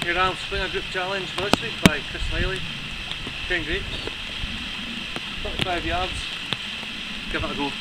Your arm slinger group challenge for this week by Chris Liley. 10 grapes, 35 yards, give it a go.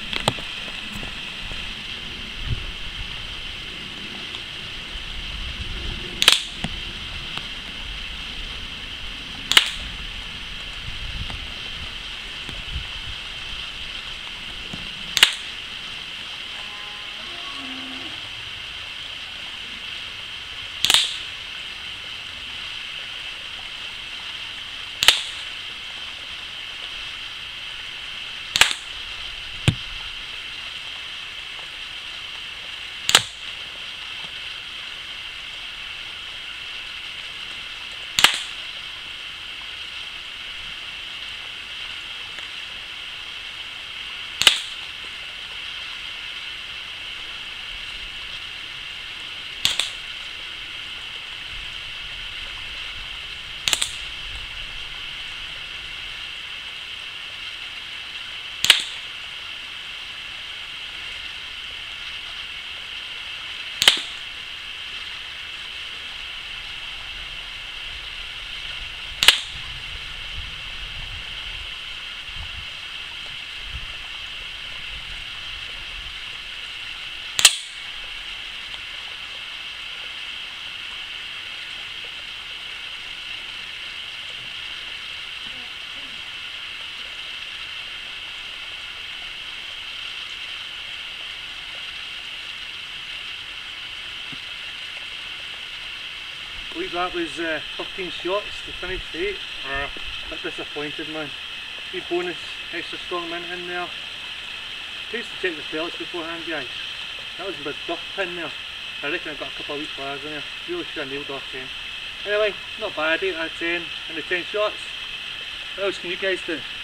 I believe that was 13 shots to finish 8. A bit disappointed, man. 3 bonus extra strong mint in there. Please to check the pellets beforehand, guys. That was a bit duff pin there. I reckon I got a couple of wee flares in there. Really should have nailed off 10. Anyway, not bad, 8 out of 10 in the 10 shots. What else can you guys do?